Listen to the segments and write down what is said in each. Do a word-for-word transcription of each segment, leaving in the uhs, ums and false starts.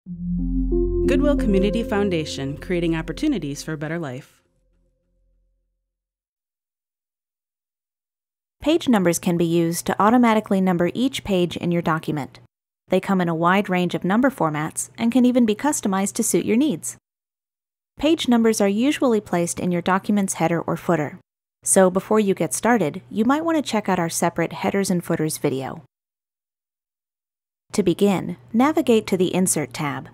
Goodwill Community Foundation, creating opportunities for a better life. Page numbers can be used to automatically number each page in your document. They come in a wide range of number formats and can even be customized to suit your needs. Page numbers are usually placed in your document's header or footer. So before you get started, you might want to check out our separate Headers and Footers video. To begin, navigate to the Insert tab.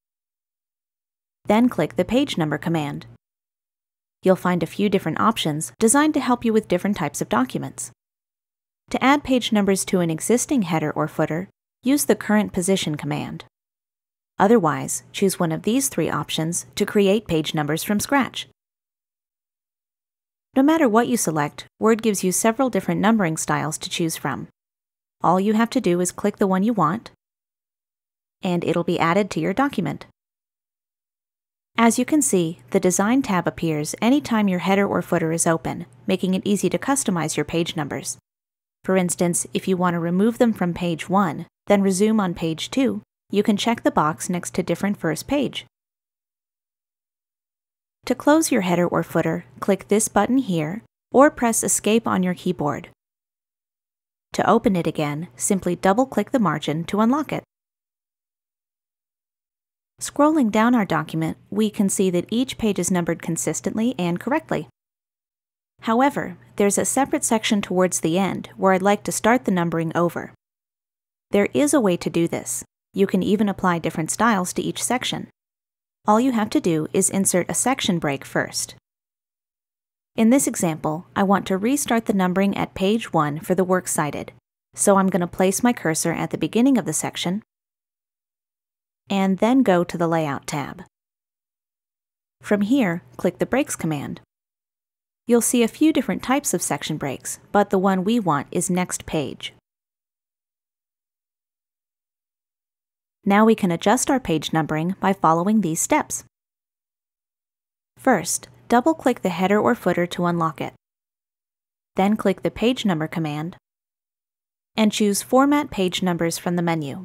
Then click the Page Number command. You'll find a few different options designed to help you with different types of documents. To add page numbers to an existing header or footer, use the Current Position command. Otherwise, choose one of these three options to create page numbers from scratch. No matter what you select, Word gives you several different numbering styles to choose from. All you have to do is click the one you want, and it'll be added to your document. As you can see, the Design tab appears anytime your header or footer is open, making it easy to customize your page numbers. For instance, if you want to remove them from page one, then resume on page two, you can check the box next to Different First Page. To close your header or footer, click this button here, or press Escape on your keyboard. To open it again, simply double-click the margin to unlock it. Scrolling down our document, we can see that each page is numbered consistently and correctly. However, there's a separate section towards the end where I'd like to start the numbering over. There is a way to do this. You can even apply different styles to each section. All you have to do is insert a section break first. In this example, I want to restart the numbering at page one for the works cited, so I'm going to place my cursor at the beginning of the section and then go to the Layout tab. From here, click the Breaks command. You'll see a few different types of section breaks, but the one we want is Next Page. Now we can adjust our page numbering by following these steps. First, double-click the header or footer to unlock it. Then click the Page Number command and choose Format Page Numbers from the menu.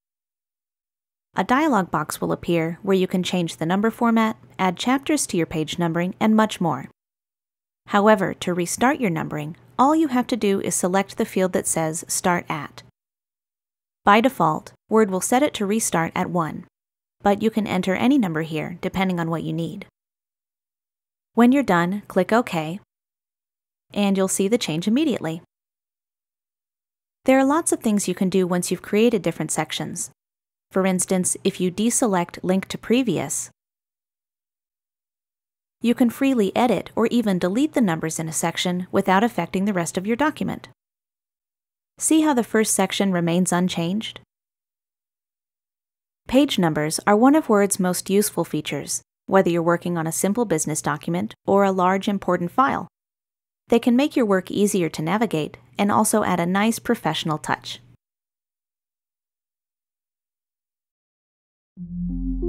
A dialog box will appear where you can change the number format, add chapters to your page numbering, and much more. However, to restart your numbering, all you have to do is select the field that says Start At. By default, Word will set it to restart at one, but you can enter any number here depending on what you need. When you're done, click OK, and you'll see the change immediately. There are lots of things you can do once you've created different sections. For instance, if you deselect Link to Previous, you can freely edit or even delete the numbers in a section without affecting the rest of your document. See how the first section remains unchanged? Page numbers are one of Word's most useful features, whether you're working on a simple business document or a large important file. They can make your work easier to navigate and also add a nice professional touch.